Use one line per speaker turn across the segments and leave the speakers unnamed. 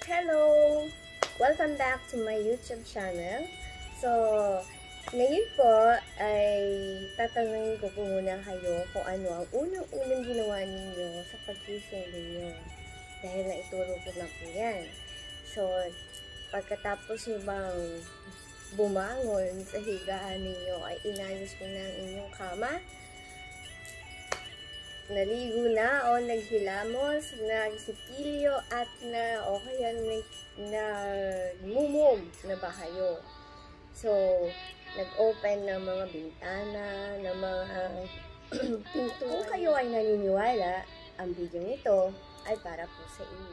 Hello! Welcome back to my YouTube channel. So, ngayon po ay tatanungin ko po muna kayo kung ano ang unang-unang ginawa ninyo sa pagkising ninyo. Dahil naituro ko na po yan. So, pagkatapos nyo bang bumangon sa higaan ninyo ay inayos nyo na ang inyong kama? Naligo na o naghilamos, nagsipilyo at o kaya nagmumog na ba kayo? So, nag-open ng mga bintana, ng mga pinto. Kung kayo ay naniniwala, ang video nito ay para po sa inyo.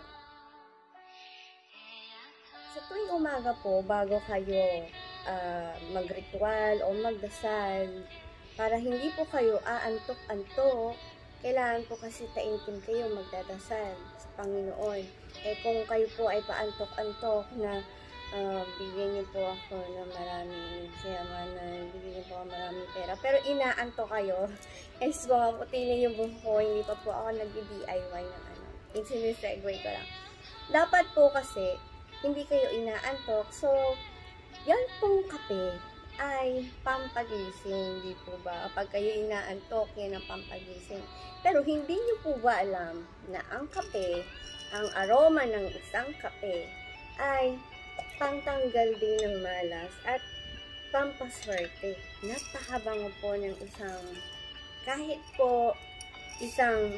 Sa tuwing umaga po, bago kayo magritual o magdasal, para hindi po kayo aantok-antok, kailangan po kasi taimtim kayo magdadasal sa Panginoon. Eh kung kayo po ay paantok-antok na bigyan niyo po ako ng maraming kayamanan, bigyan niyo po ako maraming pera, pero inaantok kayo, is baka puti na yung buhok ko, hindi pa po ako nag-DIY ng ano. Sinesegue ko lang. Dapat po kasi, hindi kayo inaantok, so, yan pong kape ay pampagising, di po ba? Kapag kayo inaantok, yan ang pampagising. Pero hindi nyo po ba alam na ang kape, ang aroma ng isang kape, ay pantanggal din ng malas at pampaswerte. Napakabango po ng kahit po isang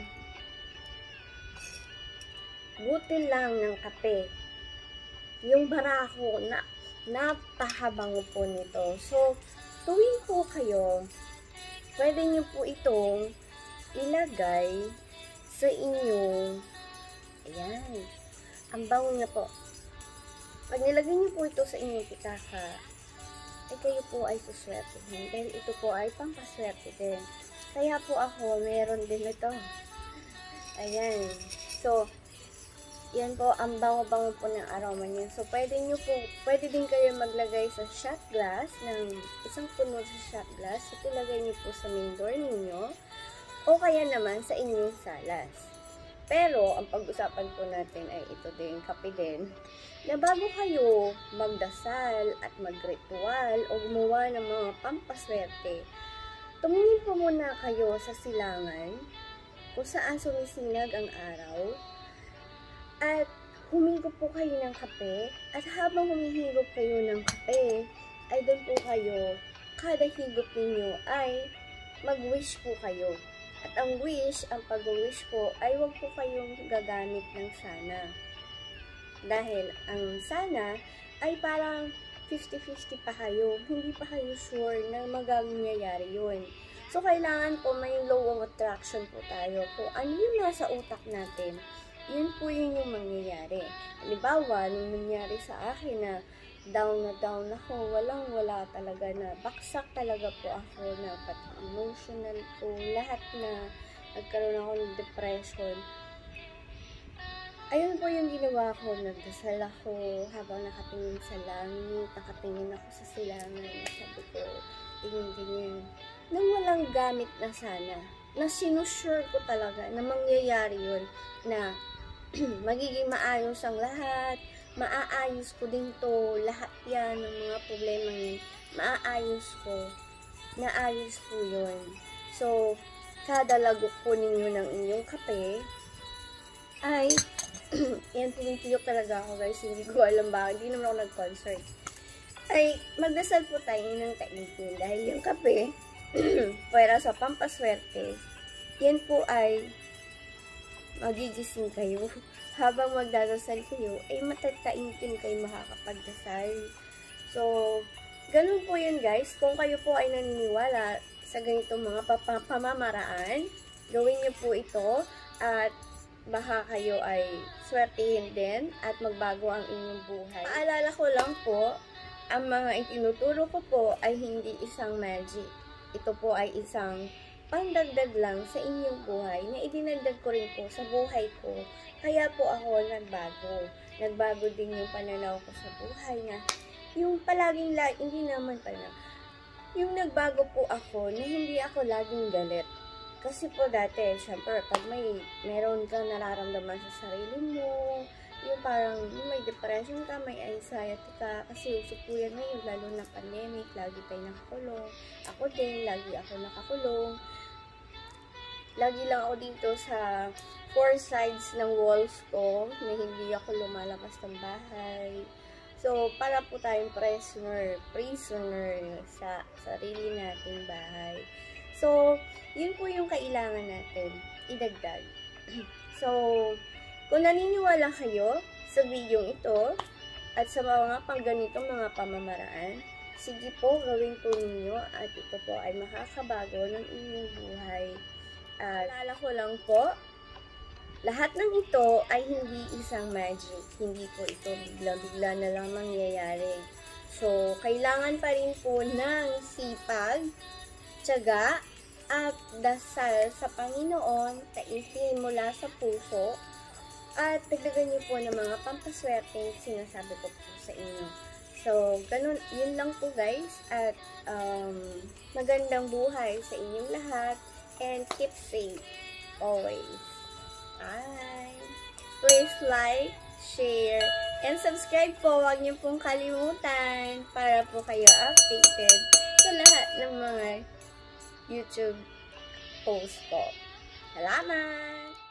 butil lang ng kape. Yung barako na napakabango po nito. So, tuwing po kayo, pwede nyo po itong ilagay sa inyong, ayan, ang bango niya po. Pag nilagay nyo po ito sa inyong pitaka, ay kayo po ay suswerte din. Dahil ito po ay pampaswerte din. Kaya po ako, meron din ito. Ayan. So, yan po, ang bango-bango po ng aroma niya. So, pwede din kayo maglagay sa shot glass, ng isang puno sa shot glass. So, ilagay niyo po sa main door ninyo, o kaya naman sa inyong salas. Pero, ang pag-usapan po natin ay ito din, kape din, na bago kayo magdasal at magritual o gumawa ng mga pampaswerte, tumingin po muna kayo sa silangan kung saan sumisinag ang araw, at humigop po kayo ng kape, at habang humihigop kayo ng kape, ay doon po kayo, kada higop ninyo ay mag-wish po kayo. At ang wish, ang pag-wish po, ay huwag po kayong gagamit ng sana. Dahil ang sana ay parang 50-50 pa kayo, hindi pa kayo sure na magagangyayari yun. So, kailangan po may law of attraction po tayo. Kung ano yung nasa utak natin, yun po yun yung mangyayari. Halimbawa, nung nangyari sa akin na down ako, wala talaga na, baksak talaga po ako na pati emotional ko, lahat na nagkaroon ako ng depression. Ayun po yung ginawa ko, nagdasal ako habang nakatingin sa langit, nakatingin ako sa silangan, sabi ko, tingin-tingin, nang walang gamit na sana, na sinusure ko talaga na mangyayari yun, na magiging maayos ang lahat, maaayos ko din to, lahat yan ng mga problema yun, maaayos ko, naayos po yun. So, kada lagok po ninyo ng inyong kape, ay, yan, pumipiyok talaga ako guys, hindi ko alam ba, hindi naman ako nag-concert. Ay, magdasal po tayo ng taimtim, dahil yung kape, para sa pampaswerte, yan po ay magigising kayo. Habang magdadasal kayo, ay matataimtim kayo makakapagdasal. So, ganun po yun guys. Kung kayo po ay naniniwala sa ganitong mga pamamaraan, gawin niyo po ito at baka kayo ay swertihin din at magbago ang inyong buhay. Paalala ko lang po, ang mga itinuturo ko po ay hindi isang magic. Ito po ay isang pandagdag lang sa inyong buhay na idinagdag ko rin po sa buhay ko. Kaya po ako nagbago. Nagbago din yung pananaw ko sa buhay na yung palaging hindi naman pala. Yung nagbago po ako na hindi ako laging galit. Kasi po dati, syempre, pag meron kang nararamdaman sa sarili mo, yung parang may depression ka, may anxiety ka, kasi uso po yan ngayon, lalo na pandemic, lagi tayo nakakulong. Ako din, lagi ako nakakulong. Lagi lang ako dito sa 4 sides ng walls ko, na hindi ako lumalabas ng bahay. So, para po tayong prisoner sa sarili nating bahay. So, yun po yung kailangan natin idagdag. So, kung naniniwala kayo sa video ito at sa mga pangganitong mga pamamaraan, sige po, gawin po ninyo at ito po ay makakabago ng inyong buhay. At alala ko lang po, lahat ng ito ay hindi isang magic. Hindi po ito bigla-bigla na lang mangyayari. So, kailangan pa rin po ng sipag, tiyaga, at dasal sa Panginoon, taimtim mula sa puso, at dagdagan niyo po ng mga pampaswerte sinasabi ko po sa inyo. So, ganun, yun lang po guys, at magandang buhay sa inyong lahat, and keep safe always. Bye! Please like, share, and subscribe po. Huwag niyo pong kalimutan para po kayo updated sa lahat ng mga YouTube post ko. Salamat!